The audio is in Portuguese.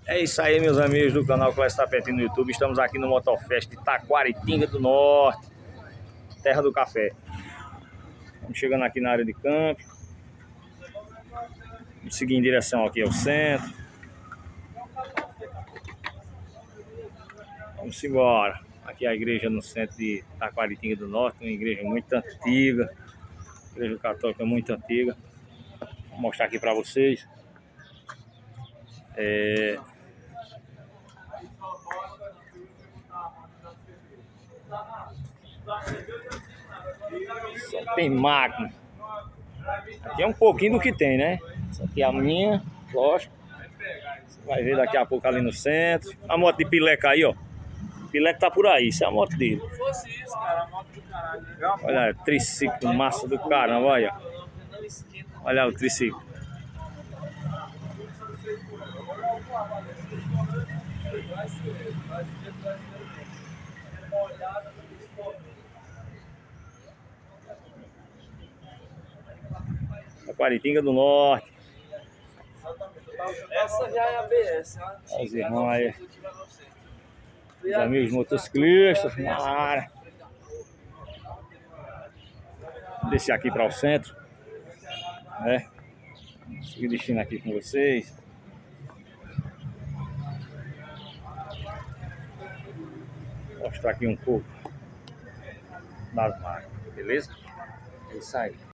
É isso aí, meus amigos do canal Clécio Tapetinho no YouTube. Estamos aqui no Motofest de Taquaritinga do Norte, terra do café. Estamos chegando aqui na área de campo. Vamos seguir em direção aqui ao centro. Vamos embora. Aqui é a igreja no centro de Taquaritinga do Norte, uma igreja muito antiga, igreja católica muito antiga. Vou mostrar aqui para vocês. Só tem máquina. Aqui é um pouquinho do que tem, né? Essa aqui é a minha, lógico. Você vai ver daqui a pouco ali no centro. A moto de Pileca aí, ó. Pileca tá por aí, isso é a moto dele. Se fosse isso, cara, a moto do caralho. Olha, triciclo, massa do caramba, olha. Olha o triciclo. Taquaritinga do Norte. Essa já é a BS, ó. Olha os irmãos aí. Os amigos motociclistas na área. Vou descer aqui para o centro, né? Seguir destino aqui com vocês. Vou mostrar aqui um pouco das máquinas, beleza? É isso aí.